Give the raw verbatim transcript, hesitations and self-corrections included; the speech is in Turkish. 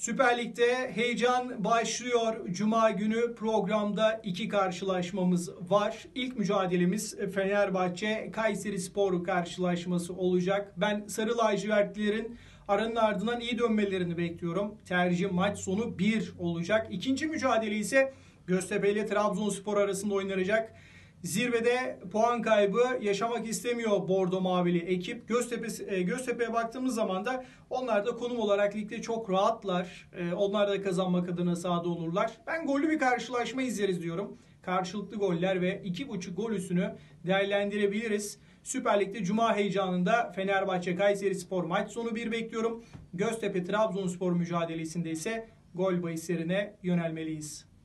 Süper Lig'de heyecan başlıyor. Cuma günü programda iki karşılaşmamız var. İlk mücadelemiz Fenerbahçe Kayserispor karşılaşması olacak. Ben sarı lacivertlilerin aranın ardından iyi dönmelerini bekliyorum. Tercih maç sonu bir olacak. İkinci mücadele ise Göztepe ile Trabzonspor arasında oynanacak. Zirvede puan kaybı yaşamak istemiyor Bordo Mavili ekip. Göztepe, Göztepe'ye baktığımız zaman da onlar da konum olarak ligde çok rahatlar. Onlar da kazanmak adına sahada olurlar. Ben gollü bir karşılaşma izleriz diyorum. Karşılıklı goller ve iki buçuk gol üstünü değerlendirebiliriz. Süper Lig'de Cuma heyecanında Fenerbahçe Kayserispor maç sonu bir bekliyorum. Göztepe Trabzonspor mücadelesinde ise gol bahislerine yönelmeliyiz.